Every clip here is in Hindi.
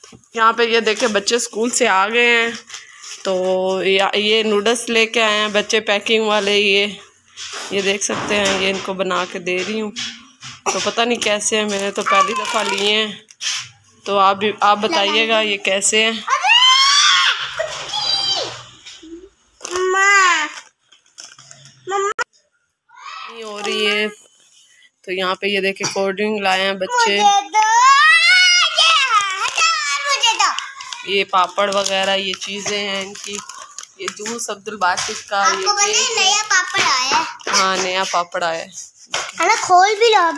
यहाँ पे ये देखे बच्चे स्कूल से आ गए हैं, तो ये नूडल्स लेके आए हैं बच्चे पैकिंग वाले। ये देख सकते हैं, ये इनको बना के दे रही हूँ। तो पता नहीं कैसे हैं, मैंने तो पहली दफ़ा लिए हैं, तो आप बताइएगा ये कैसे हैं। नहीं हो रही है। तो यहाँ पे ये देखे कोल्ड ड्रिंक लाए हैं बच्चे, ये पापड़ वगैरह ये चीज़ें हैं इनकी। ये जूस अब्दुल बासित का, ये नया पापड़ आया है। हाँ नया पापड़ आया है, खोल भी लो।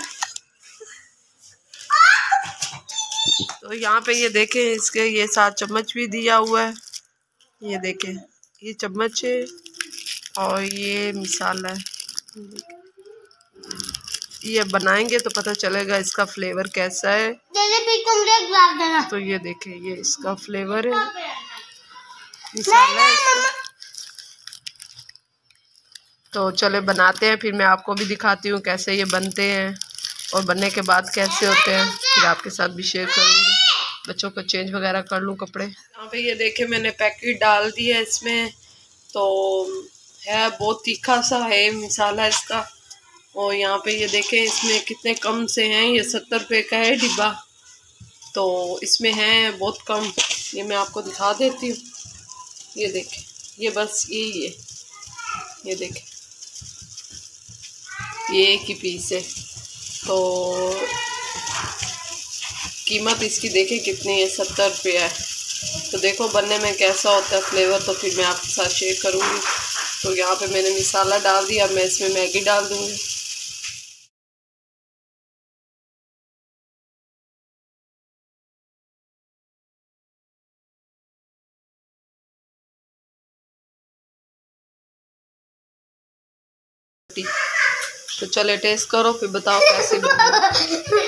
तो यहाँ पे ये देखें इसके ये 7 चम्मच भी दिया हुआ है। ये देखें ये चम्मच है और ये मिसाला है। ये बनाएंगे तो पता चलेगा इसका फ्लेवर कैसा है। तो ये देखें ये इसका फ्लेवर है, मिसाला है। तो चले बनाते हैं, फिर मैं आपको भी दिखाती हूँ कैसे ये बनते हैं और बनने के बाद कैसे होते हैं, फिर आपके साथ भी शेयर करूँगी। बच्चों को चेंज वगैरह कर लूँ कपड़े। यहाँ पे ये देखे मैंने पैकेट डाल दिया है इसमें, तो है बहुत तीखा सा है मिसाला इसका। और यहाँ पे ये देखें इसमें कितने कम से हैं, ये 70 रुपये का है डिब्बा, तो इसमें है बहुत कम। ये मैं आपको दिखा देती हूँ, ये देखें ये बस यही है, ये देखें ये एक ही पीस है। तो कीमत इसकी देखें कितनी है, 70 रुपये है। तो देखो बनने में कैसा होता है फ्लेवर, तो फिर मैं आपके साथ शेयर करूँगी। तो यहाँ पे मैंने मिसाला डाल दिया, मैं इसमें मैगी डाल दूँगी। तो चले टेस्ट करो फिर बताओ कैसी बनी।